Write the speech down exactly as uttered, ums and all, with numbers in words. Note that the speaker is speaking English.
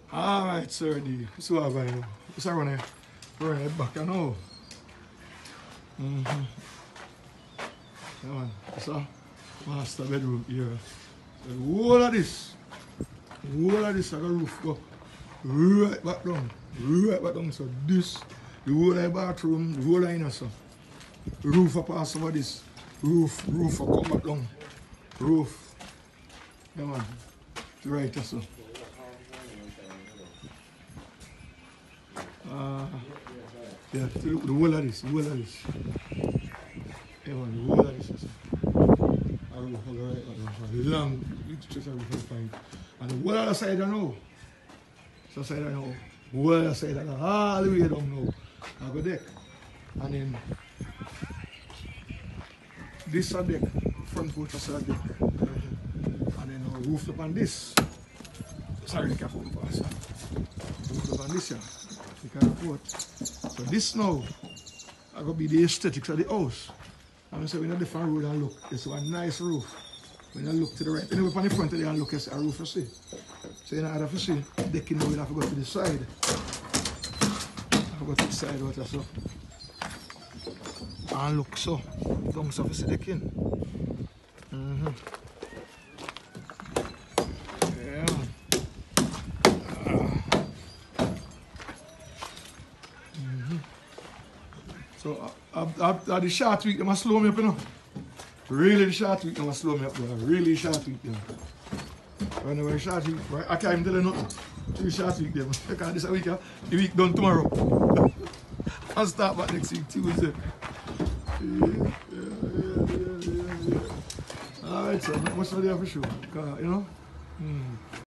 Alright, sir D. What's what I know? What's I run here? Run it back, I know. Mm-hmm. Yeah, man. So, master bedroom here. So the whole of this, the whole of this, I got roof go right back down. Right back down. So this, the whole of the bathroom, the whole of the so. Roof up pass over this. Roof, roof will come back down. Roof. Yeah, man. Right, so. Uh, yeah, the, the whole of this, the whole of this. Yeah, man, the whole of this. So. I roof all right, long, it's just a roof fine. And the whole other side I know. So side I know. The whole other side I know. All the way down now. I go deck. And then this a deck. Front porch is a deck. And then I roof up on this. Sorry, the cap on pass. Roof up on this here. You can afford. So this now I go be the aesthetics of the house. I'm going to say when you different road and look, you see a nice roof. When you look to the right, anyway, on the front of the and look, you see a roof you see. So you don't have to see decking now, you have to go to the side. You have to go to the side out there, so. And look, so. Down so you see decking. Mm-hmm. Yeah. Mm-hmm. So, after the short week, they must slow me up, you know. Really the short week, they must slow me up, bro. Really short week, you know. When they were short week, I can't even tell you nothing. Three short week, them. Because this week, the week done tomorrow. I'll start back next week, Tuesday. Yeah, yeah, yeah, yeah, yeah, yeah. Alright, so not much more there for sure. You know? Mm.